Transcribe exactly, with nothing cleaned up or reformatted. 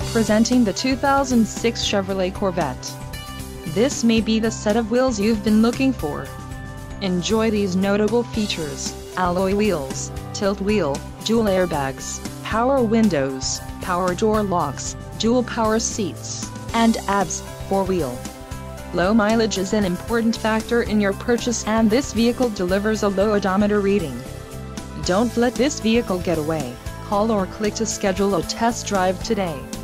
Presenting the two thousand six Chevrolet Corvette. This may be the set of wheels you've been looking for. Enjoy these notable features: alloy wheels, tilt wheel, dual airbags, power windows, power door locks, dual power seats, and A B S, four-wheel. Low mileage is an important factor in your purchase, and this vehicle delivers a low odometer reading. Don't let this vehicle get away. Call or click to schedule a test drive today.